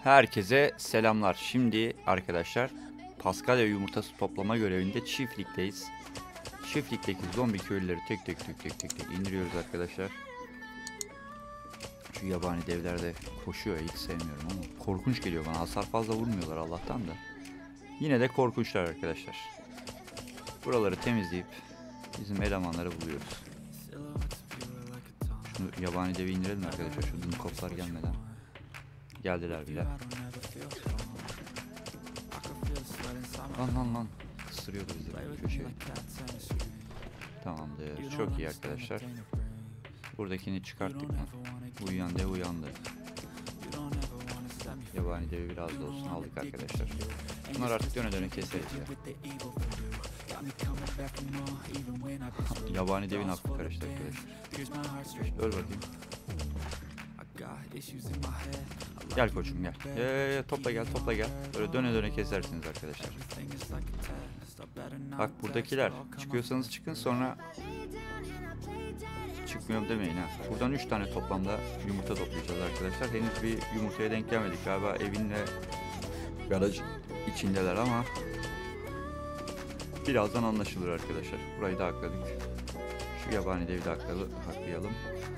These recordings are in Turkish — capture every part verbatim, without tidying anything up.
Herkese selamlar. Şimdi arkadaşlar Paskalya yumurtası toplama görevinde çiftlikteyiz. Çiftlikteki zombi köylüleri tek tek tek tek tek tek indiriyoruz arkadaşlar. Şu yabani devler de koşuyor, hiç sevmiyorum ama korkunç geliyor bana. Hasar fazla vurmuyorlar Allah'tan da. Yine de korkunçlar arkadaşlar. Buraları temizleyip bizim elemanları buluyoruz. Şunu yabani devi indirelim arkadaşlar, şu dumkoplar gelmeden. Geldiler bile. Lan lan lan. Isırıyordu bizi köşeye. Tamamdır. Çok iyi arkadaşlar. Buradakini çıkarttık mı? Uyuyan dev uyandı. Yabani devi biraz da olsun aldık arkadaşlar. Bunlar artık döne döne keseriz ya. Yabani devin aklı karıştı arkadaşlar. Öl bakayım. Gel koçum gel. Ee, topla gel topla gel. Böyle döne döne kesersiniz arkadaşlar. Bak buradakiler. Çıkıyorsanız çıkın, sonra çıkmıyorum demeyin ha. Buradan üç tane toplamda yumurta toplayacağız arkadaşlar. Henüz bir yumurtaya denk gelmedik. Galiba evinle garaj içindeler ama birazdan anlaşılır arkadaşlar. Burayı da hakladık. Şu yabani devi de haklayalım.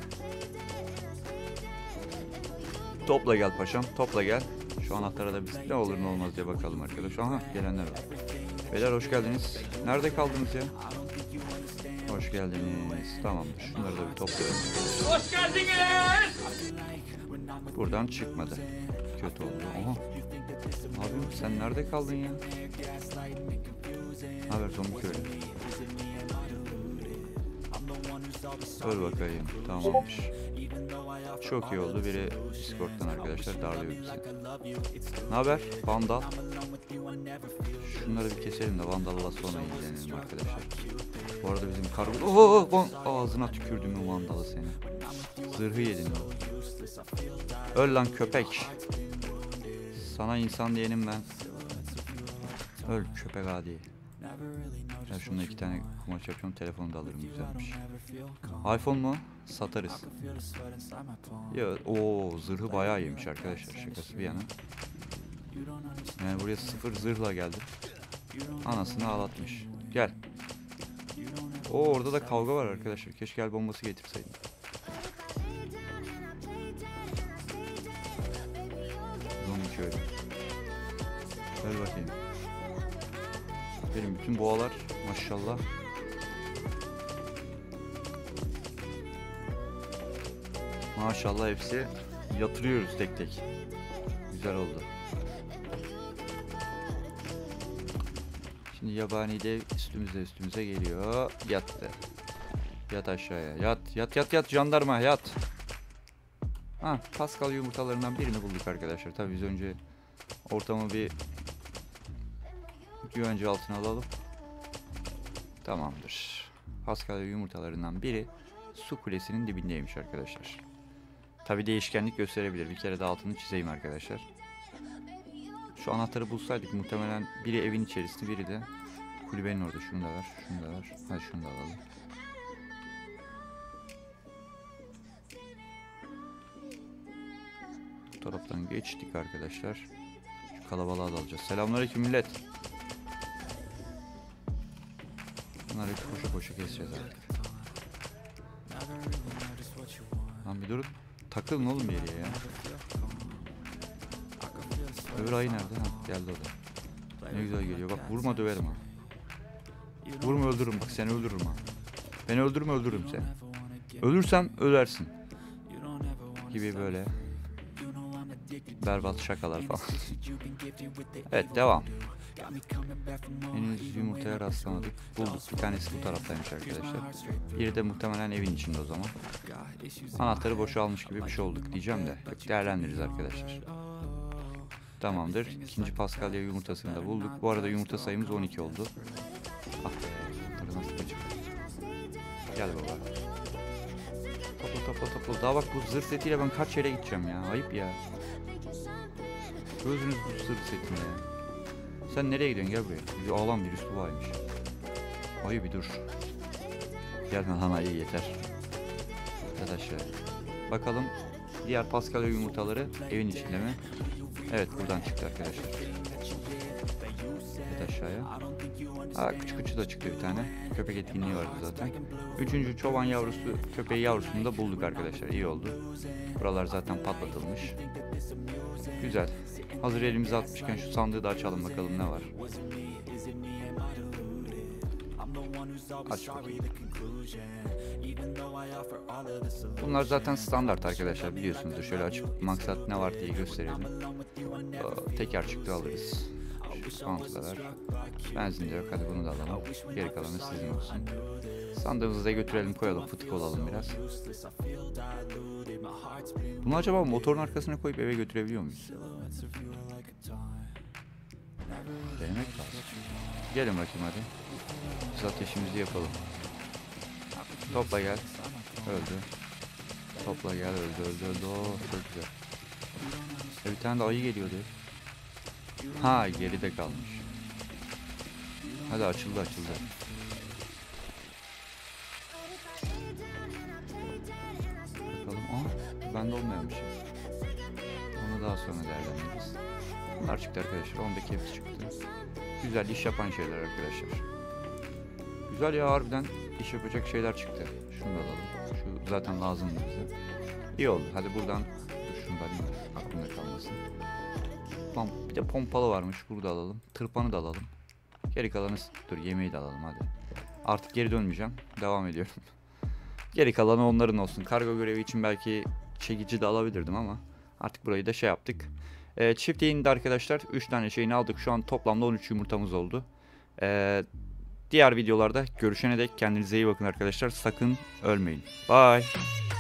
Topla gel paşam, topla gel. Şu anahtara da biz ne olur ne olmaz diye bakalım arkadaşlar. Aha, gelenler var. Beyler hoş geldiniz. Nerede kaldınız ya? Hoş geldiniz. Tamamdır. Şunları da bir toplayalım. Hoş geldiniz. Buradan çıkmadı. Kötü oldu. Aha. Abi sen nerede kaldın ya? Haber zombi köylü. Öl bakayım. Tamammış. Çok iyi oldu. Biri Discord'dan arkadaşlar darlıyor bizi. Ne haber? Vandal. Şunları bir keselim de Vandal'la sonra ilgilenelim arkadaşlar. Bu arada bizim kargo... Oo, ağzına tükürdüm mü Vandal'ı seni. Zırhı yedin mi? Öl lan köpek. Sana insan diyenim ben. Öl köpek adi. Ya şununla iki tane kumaş yapıyorum, telefonu da alırım, güzelmiş. iPhone mu? Satarız. Ya o zırhı bayağı iyiymiş arkadaşlar, şakası bir yana. Yani buraya sıfır zırhla geldim. Anasını ağlatmış. Gel. O orada da kavga var arkadaşlar. Keşke el bombası getirseydim. Zombi köylü. Gel bakayım. Benim bütün boğalar maşallah. Maşallah hepsi yatırıyoruz tek tek. Güzel oldu. Şimdi yabani de üstümüze üstümüze geliyor. Yattı. Yat aşağıya. Yat yat yat yat jandarma yat. Ha, Paskalya yumurtalarından birini bulduk arkadaşlar. Tabii biz önce ortamı bir güvence altına alalım. Tamamdır. Paskalya yumurtalarından biri su kulesinin dibindeymiş arkadaşlar. Tabi değişkenlik gösterebilir. Bir kere de altını çizeyim arkadaşlar. Şu anahtarı bulsaydık muhtemelen biri evin içerisinde, biri de kulübenin orada. Şunu da ver, şunu da ver. Hadi şunu da alalım. Bu taraftan geçtik arkadaşlar. Şu kalabalığa da alacağız. Selamünaleyküm millet. Bunları koşa koşa keseceğiz artık. Lan bir durun. Takılın oğlum bir yere ya. Öbür ayı nerede? Ha, geldi o da. Ne güzel geliyor. Bak vurma döverim ha. Vurma öldürürüm, bak seni öldürürüm ha. Beni öldürme öldürürüm seni. Ölürsem ölersin. Gibi böyle berbat şakalar falan. Evet, devam. Henüz yumurtaya rastlamadık. Bulduk, bir tanesi bu taraftaymış arkadaşlar. Biri de muhtemelen evin içinde o zaman. Anahtarı boşalmış gibi bir şey olduk diyeceğim de. Yok, değerlendiririz arkadaşlar. Tamamdır. İkinci Paskalya yumurtasını da bulduk. Bu arada yumurta sayımız on iki oldu. Ah be. Nasıl çıktı? Gel baba. Topla topla topla. Daha bak bu zırh setiyle ben kaç yere gideceğim ya. Ayıp ya. Gözünüz bu zırh setinde ya. Sen nereye gidiyorsun? Gel buraya. Bir ağlam bir üstü varmış. Ayı bir dur. Gelme lan ayı yeter. Yat aşağı. Bakalım Diğer Paskalya yumurtaları evin içinde mi? Evet, buradan çıktı arkadaşlar. Evet, aşağıya. Aa, küçük küçük da çıktı bir tane. Köpek etkinliği vardı zaten. Üçüncü çoban yavrusu, köpeği yavrusunu da bulduk arkadaşlar. İyi oldu. Buralar zaten patlatılmış. Güzel. Hazır elimize atmışken şu sandığı da açalım bakalım ne var. Aç bakayım. Bunlar zaten standart arkadaşlar, biliyorsunuzdur. Şöyle açıp maksat ne var diye gösterelim. Aa, teker çıktı, alırız. Şu pantolonlar. Benzin de yok, hadi bunu da alalım. Geri kalanı sizin olsun. Sandığımızı da götürelim, koyalım, fıtık olalım biraz. Bunu acaba motorun arkasına koyup eve götürebiliyor muyuz? Denemek lazım. Gelin bakayım hadi. Biz ateşimizi yapalım. Topla gel. Öldü. Topla gel, öldü öldü öldü. Oo, çok güzel. E, bir tane de ayı geliyordu. Ha, geride kalmış. Hadi, açıldı açıldı. Bakalım. Aa, bende olmayan bir şey. Onu daha sonra değerlendiririz. Bunlar çıktı arkadaşlar. Ondaki hepsi çıktı. Güzel iş yapan şeyler arkadaşlar. Güzel ya, harbiden iş yapacak şeyler çıktı. Şunu da alalım. Şu zaten lazımdı bize. İyi oldu. Hadi buradan. Dur şunu da alayım. Aklımda kalmasın. Tamam. Bir de pompalı varmış. Burada alalım. Tırpanı da alalım. Geri kalanı, dur yemeği de alalım hadi. Artık geri dönmeyeceğim. Devam ediyorum. Geri kalanı onların olsun. Kargo görevi için belki çekici de alabilirdim ama artık burayı da şey yaptık. Ee, çift yayında arkadaşlar üç tane şeyini aldık. Şu an toplamda on üç yumurtamız oldu. Ee, diğer videolarda görüşene dek kendinize iyi bakın arkadaşlar. Sakın ölmeyin. Bye.